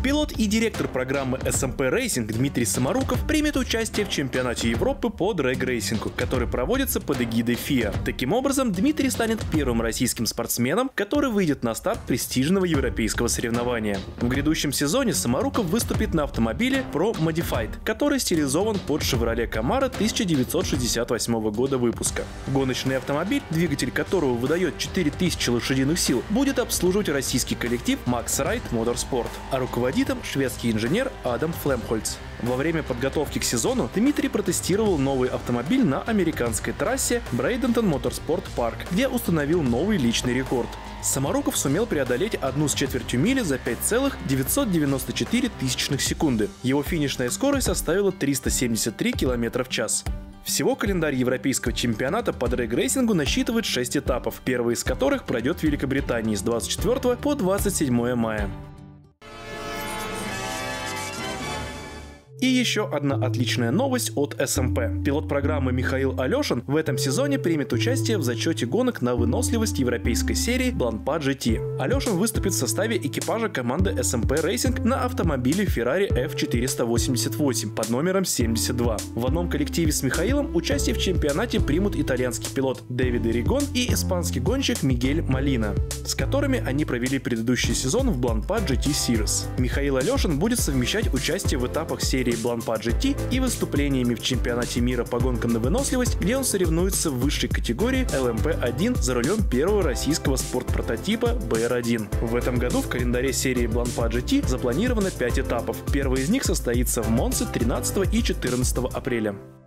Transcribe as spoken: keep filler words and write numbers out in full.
Пилот и директор программы эс эм пэ Racing Дмитрий Самаруков примет участие в чемпионате Европы по дрэг-рейсингу, который проводится под эгидой эф и эй. Таким образом, Дмитрий станет первым российским спортсменом, который выйдет на старт престижного европейского соревнования. В грядущем сезоне Самаруков выступит на автомобиле Pro Modified, который стилизован под Chevrolet Camaro тысяча девятьсот шестьдесят восьмого года выпуска. Гоночный автомобиль, двигатель которого выдает четыре тысячи лошадиных сил, будет обслуживать российский коллектив Max Ride Motorsport, а руководит им шведский инженер Адам Флемхольц. Во время подготовки к сезону Дмитрий протестировал новый автомобиль на американской трассе Брейдентон Motorsport Park, где установил новый личный рекорд. Самаруков сумел преодолеть одну с четвертью мили за пять целых девятьсот девяносто четыре тысячных секунды. Его финишная скорость составила триста семьдесят три километра в час. Всего календарь европейского чемпионата по дрэг-рейсингу насчитывает шесть этапов, первый из которых пройдет в Великобритании с двадцать четвёртого по двадцать седьмое мая. И еще одна отличная новость от эс эм пэ. Пилот программы Михаил Алешин в этом сезоне примет участие в зачете гонок на выносливость европейской серии Blancpain джи ти. Алешин выступит в составе экипажа команды эс эм пэ Racing на автомобиле Ferrari эф четыреста восемьдесят восемь под номером семьдесят два. В одном коллективе с Михаилом участие в чемпионате примут итальянский пилот Дэвид Эригон и испанский гонщик Мигель Молина, с которыми они провели предыдущий сезон в Blancpain джи ти Series. Михаил Алешин будет совмещать участие в этапах серии Blancpain джи ти и выступлениями в чемпионате мира по гонкам на выносливость, где он соревнуется в высшей категории эл эм пэ один за рулем первого российского спорт-прототипа бэ эр один. В этом году в календаре серии Blancpain джи ти запланировано пять этапов. Первый из них состоится в Монце тринадцатого и четырнадцатого апреля.